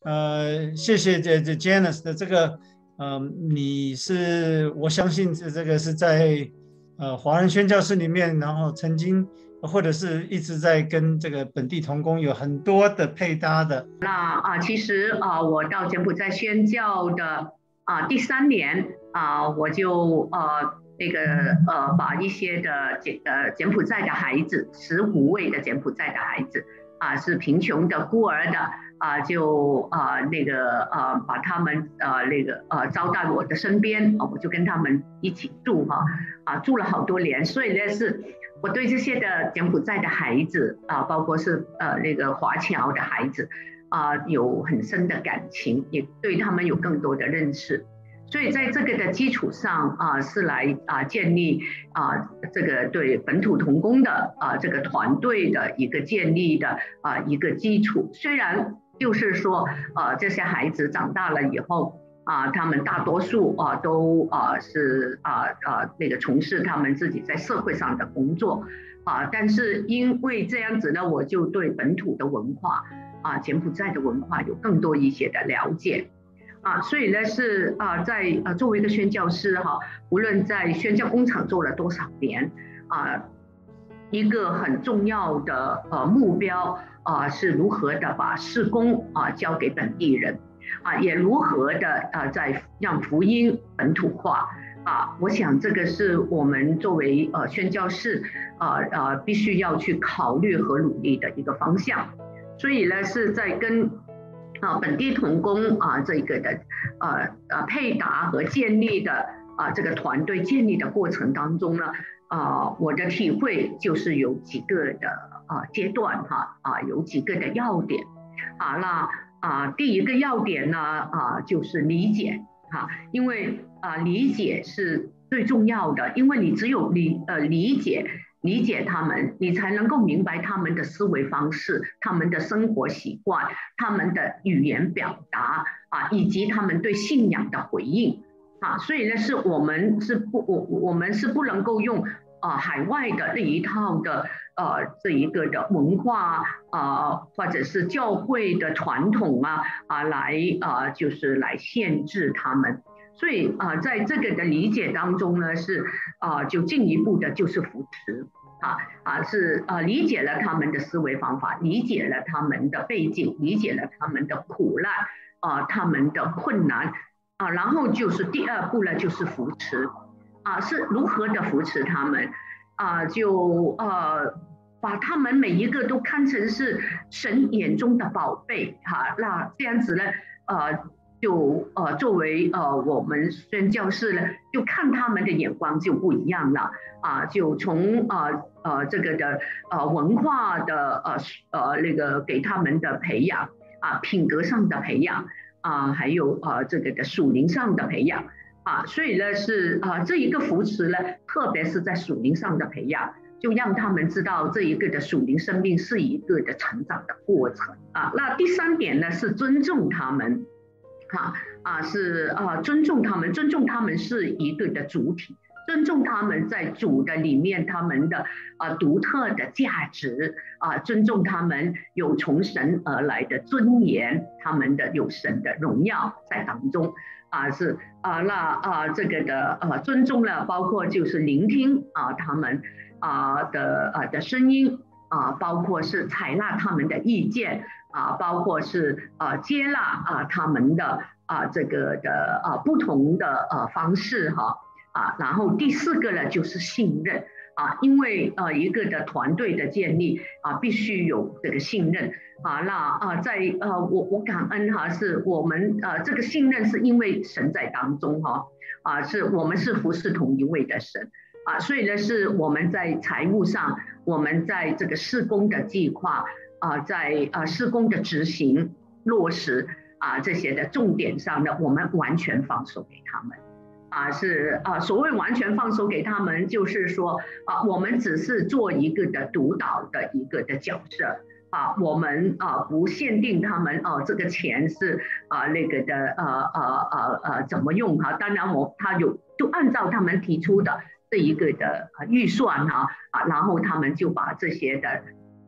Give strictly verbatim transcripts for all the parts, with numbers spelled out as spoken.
呃，谢谢这这 Janice 的这个，呃，你是我相信这这个是在呃华人宣教士里面，然后曾经或者是一直在跟这个本地同工有很多的配搭的。 那啊，其实啊，我到柬埔寨宣教的啊第三年啊，我就呃那个呃把一些的柬呃柬埔寨的孩子，十五位的柬埔寨的孩子啊，是贫穷的孤儿的啊，就啊那个呃把他们呃那个呃招到我的身边，我就跟他们一起住哈啊住了好多年，所以呢是。我对这些的柬埔寨的孩子啊，包括是呃那个华侨的孩子，啊、呃、有很深的感情，也对他们有更多的认识。所以在这个的基础上啊、呃，是来啊、呃、建立啊、呃、这个对本土童工的啊、呃、这个团队的一个建立的啊、呃、一个基础。虽然就是说呃这些孩子长大了以后。啊，他们大多数啊都啊是啊啊那个从事他们自己在社会上的工作啊，但是因为这样子呢，我就对本土的文化啊柬埔寨的文化有更多一些的了解啊，所以呢是啊在啊作为一个宣教师哈、啊，无论在宣教工厂做了多少年啊，一个很重要的呃目标啊是如何的把事工啊交给本地人。啊，也如何的呃，在让福音本土化啊，我想这个是我们作为呃宣教士呃呃必须要去考虑和努力的一个方向。所以呢，是在跟啊本地同工啊这个的呃呃配搭和建立的啊这个团队建立的过程当中呢，啊我的体会就是有几个的啊阶段哈啊有几个的要点啊那。啊，第一个要点呢，啊，就是理解哈、啊，因为啊，理解是最重要的，因为你只有理呃理解理解他们，你才能够明白他们的思维方式、他们的生活习惯、他们的语言表达啊，以及他们对信仰的回应啊，所以呢，是我们是不我我们是不能够用啊海外的那一套的。呃，这一个的文化啊、呃，或者是教会的传统啊啊，来啊、呃，就是来限制他们。所以啊、呃，在这个的理解当中呢，是啊、呃，就进一步的就是扶持啊啊，是啊、呃，理解了他们的思维方法，理解了他们的背景，理解了他们的苦难啊、呃，他们的困难啊，然后就是第二步呢，就是扶持啊，是如何的扶持他们。啊，就呃把他们每一个都看成是神眼中的宝贝哈，那这样子呢，呃，就呃作为呃我们宣教士呢，就看他们的眼光就不一样了啊，就从呃呃这个的呃文化的呃呃那个给他们的培养啊，品格上的培养啊，还有呃这个的属灵上的培养。啊，所以呢是啊、呃、这一个扶持呢，特别是在属灵上的培养，就让他们知道这一个的属灵生命是一个的成长的过程啊。那第三点呢是尊重他们，哈啊是啊尊重他们，尊重他们是一个的主体。尊重他们在主的里面，他们的呃独特的价值啊，尊重他们有从神而来的尊严，他们的有神的荣耀在当中。啊，是啊，那啊，这个的呃尊重了，包括就是聆听啊他们啊的呃的声音啊，包括是采纳他们的意见啊，包括是呃接纳啊他们的啊这个的呃不同的呃方式哈啊，然后第四个呢就是信任。啊，因为呃一个的团队的建立啊，必须有这个信任啊。那啊，在呃我我感恩哈，是我们呃这个信任是因为神在当中哈啊，是我们是服侍同一位的神啊，所以呢是我们在财务上，我们在这个施工的计划啊，在呃施工的执行落实啊这些的重点上呢，我们完全放手给他们。啊，是啊，所谓完全放手给他们，就是说啊，我们只是做一个的督导的一个的角色啊，我们啊不限定他们哦、啊，这个钱是啊那个的呃呃呃呃怎么用哈、啊？当然我他有就按照他们提出的这一个的预算哈啊，然后他们就把这些的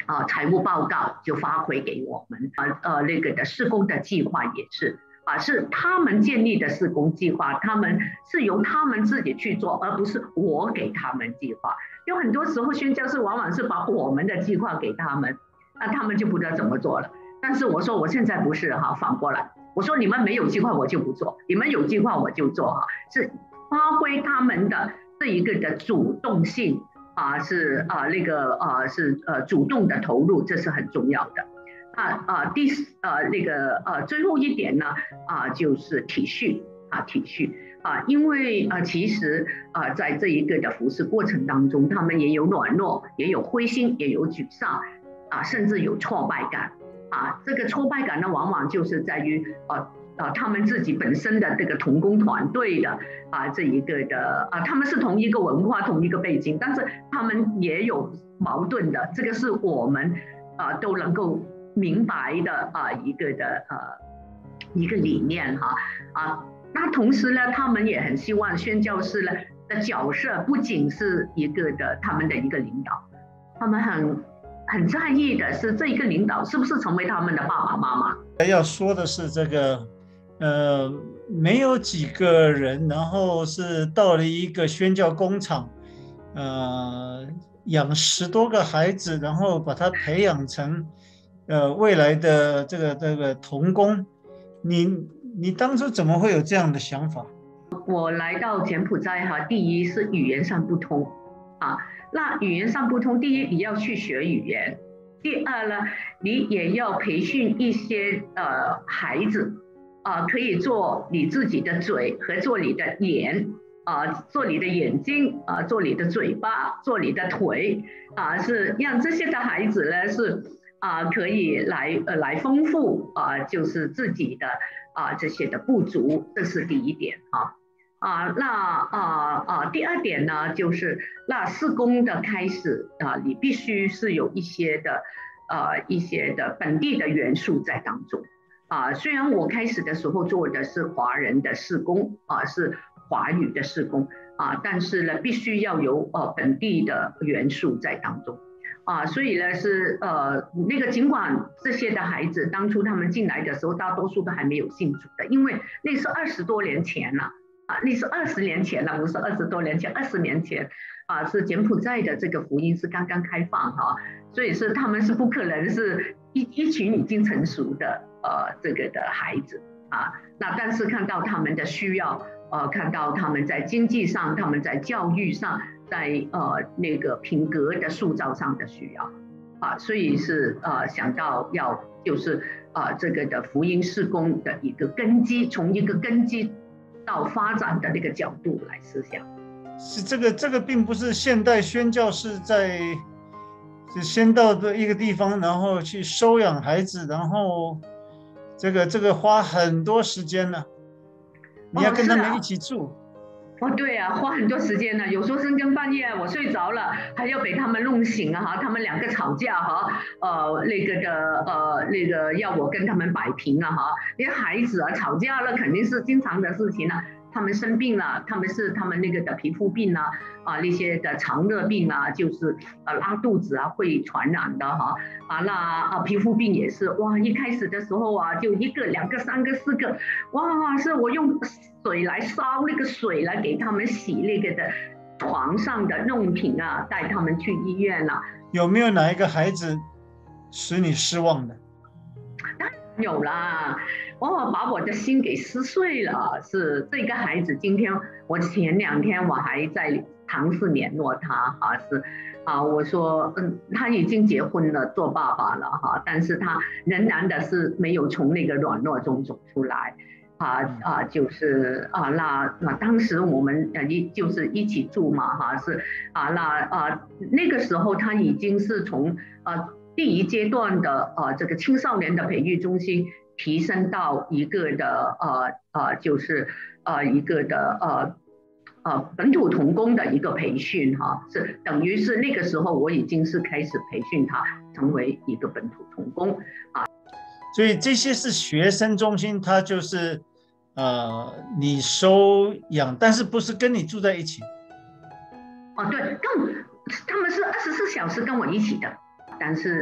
啊财务报告就发回给我们，呃呃那个的施工的计划也是。啊，是他们建立的施工计划，他们是由他们自己去做，而不是我给他们计划。有很多时候宣教士往往是把我们的计划给他们，那他们就不知道怎么做了。但是我说我现在不是哈，反过来，我说你们没有计划我就不做，你们有计划我就做哈，是发挥他们的这一个的主动性啊，是啊那个啊是呃主动的投入，这是很重要的。啊啊，第呃那个呃最后一点呢啊就是体恤啊体恤啊，因为啊其实啊在这一个的服事过程当中，他们也有软弱，也有灰心，也有沮丧啊，甚至有挫败感啊。这个挫败感呢，往往就是在于呃呃他们自己本身的这个同工团队的啊这一个的啊，他们是同一个文化、同一个背景，但是他们也有矛盾的，这个是我们啊都能够明白的啊一个的呃一个理念哈啊，那同时呢，他们也很希望宣教士呢的角色不仅是一个的他们的一个领导，他们很很在意的是这一个领导是不是成为他们的爸爸妈妈。 要说的是这个呃没有几个人，然后是到了一个宣教工厂，呃养十多个孩子，然后把他培养成呃，未来的这个这个童工，你你当初怎么会有这样的想法？ 我来到柬埔寨哈，第一是语言上不通啊，那语言上不通，第一你要去学语言，第二呢，你也要培训一些呃孩子啊、呃，可以做你自己的嘴和做你的眼啊、呃，做你的眼睛啊、呃，做你的嘴巴，做你的腿啊、呃，是让这些的孩子呢是。啊、呃，可以来呃来丰富啊、呃，就是自己的啊、呃、这些的不足，这是第一点啊啊，那啊啊第二点呢，就是那事工的开始啊、呃，你必须是有一些的呃一些的本地的元素在当中啊。虽然我开始的时候做的是华人的事工啊，是华语的事工啊，但是呢，必须要有呃本地的元素在当中。啊，所以呢是呃那个尽管这些的孩子当初他们进来的时候，大多数都还没有信主的，因为那是二十多年前了啊，那是二十年前了，不是二十多年前，二十年前啊是柬埔寨的这个福音是刚刚开放哈、啊，所以是他们是不可能是一一群已经成熟的呃这个的孩子啊，那但是看到他们的需要，呃看到他们在经济上，他们在教育上。在呃那个品格的塑造上的需要啊，所以是呃想到要就是呃这个的福音事工的一个根基，从一个根基到发展的那个角度来思想。 是这个这个并不是现代宣教士在是先到的一个地方，然后去收养孩子，然后这个这个花很多时间呢，你要跟他们一起住。哦哦，对啊，花很多时间呢，有时候深更半夜我睡着了，还要被他们弄醒啊哈，他们两个吵架哈，呃那个的呃那个要我跟他们摆平啊哈，因为孩子啊吵架了肯定是经常的事情啊，他们生病了，他们是他们那个的皮肤病啊啊那些的肠热病啊，就是呃拉肚子啊会传染的哈啊那啊皮肤病也是哇，一开始的时候啊就一个两个三个四个哇，是我用水来烧那个水来给他们洗那个的床上的用品啊，带他们去医院啊。 有没有哪一个孩子使你失望的？ 当然有啦，哇，把我的心给撕碎了。是这个孩子，今天我前两天我还在尝试联络他哈，是啊，我说嗯，他已经结婚了，做爸爸了哈，但是他仍然的是没有从那个软弱中走出来。啊啊，就是啊，那那当时我们呃一就是一起住嘛哈，是啊，那啊那个时候他已经是从呃第一阶段的呃这个青少年的培育中心提升到一个的呃呃就是呃一个的呃呃本土童工的一个培训哈，是等于是那个时候我已经是开始培训他成为一个本土童工啊， 所以这些是学生中心，他就是。呃，你收养，但是不是跟你住在一起？ 哦，对，跟他们是二十四小时跟我一起的，但是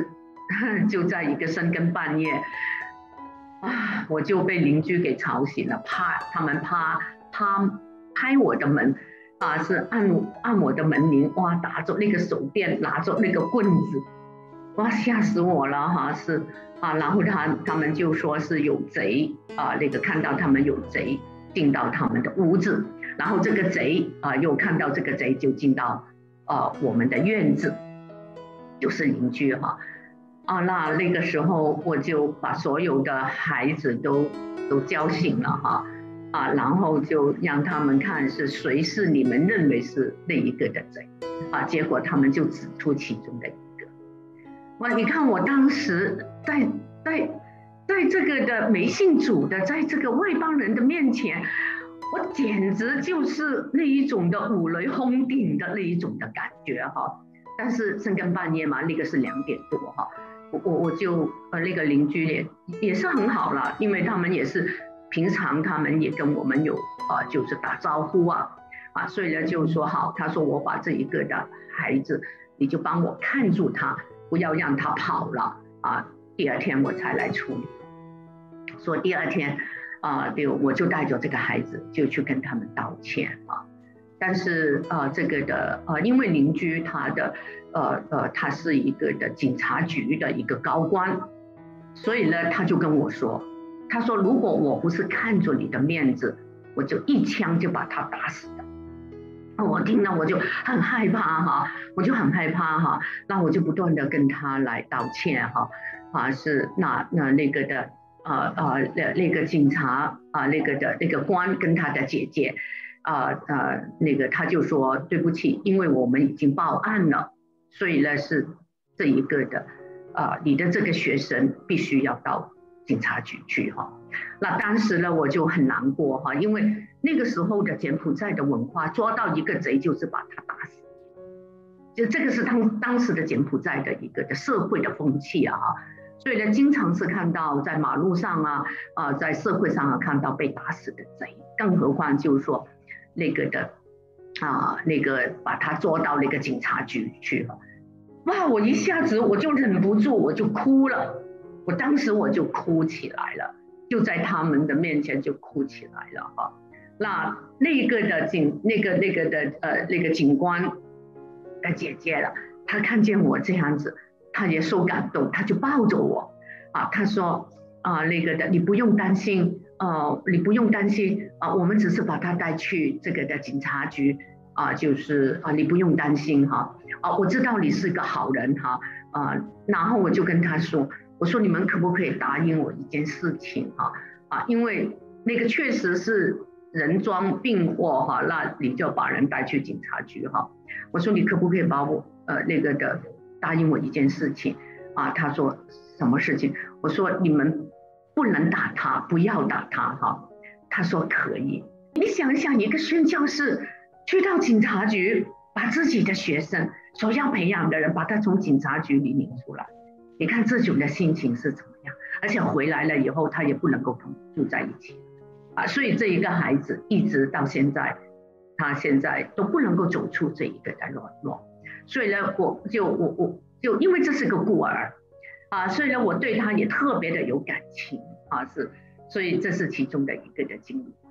就在一个深更半夜啊，我就被邻居给吵醒了，啪，他们啪啪拍我的门啊，是按按我的门铃，哇，打着那个手电，拿着那个棍子，哇，吓死我了哈，是啊，然后他他们就说是有贼啊，那个看到他们有贼进到他们的屋子，然后这个贼啊又看到这个贼就进到呃我们的院子，就是邻居哈。啊，那那个时候我就把所有的孩子都都叫醒了哈，啊，然后就让他们看是谁是你们认为是那一个的贼，啊，结果他们就指出其中的一个。哇，你看我当时在在在这个的没信主的，在这个外邦人的面前，我简直就是那一种的五雷轰顶的那一种的感觉哈。但是深更半夜嘛，那个是两点多哈。我我我就呃那个邻居也也是很好了，因为他们也是平常他们也跟我们有啊、呃、就是打招呼啊啊，所以呢就说好，他说我把这一个的孩子你就帮我看住他，不要让他跑了啊，第二天我才来处理。说第二天啊、呃，我就带着这个孩子就去跟他们道歉啊。但是呃，这个的呃，因为邻居他的呃呃，他是一个的警察局的一个高官，所以呢，他就跟我说，他说如果我不是看着你的面子，我就一枪就把他打死的。我听了我就很害怕哈，我就很害怕哈，那我就不断的跟他来道歉哈，啊是那那那个的呃呃那那个警察啊、呃、那个的那个官跟他的姐姐。啊 呃, 呃，那个他就说对不起，因为我们已经报案了，所以呢是这一个的，啊、呃，你的这个学生必须要到警察局去哈。那当时呢我就很难过哈，因为那个时候的柬埔寨的文化，抓到一个贼就是把他打死，就这个是当当时的柬埔寨的一个的社会的风气啊哈。所以呢，经常是看到在马路上啊，啊、呃，在社会上啊看到被打死的贼，更何况就是说。那个的啊，那个把他捉到那个警察局去了，哇！我一下子我就忍不住，我就哭了，我当时我就哭起来了，就在他们的面前就哭起来了哈。那那个的警，那个那个的呃那个警官的姐姐了，她看见我这样子，她也受感动，她就抱着我啊，她说啊那个的你不用担心。呃，你不用担心啊、呃，我们只是把他带去这个的警察局啊、呃，就是啊、呃，你不用担心哈啊、呃，我知道你是个好人哈啊、呃，然后我就跟他说，我说你们可不可以答应我一件事情哈啊，因为那个确实是人装病祸哈，那你就把人带去警察局哈，我说你可不可以把我呃那个的答应我一件事情啊？他说什么事情？我说你们。不能打他，不要打他哈。他说可以。你想一想，一个宣教士去到警察局，把自己的学生所要培养的人，把他从警察局里领出来，你看这种的心情是怎么样？而且回来了以后，他也不能够住在一起啊。所以这一个孩子一直到现在，他现在都不能够走出这一个的软弱。所以呢，我就我我就因为这是个孤儿。啊，所以呢，我对他也特别的有感情啊，是，所以这是其中的一个的经历。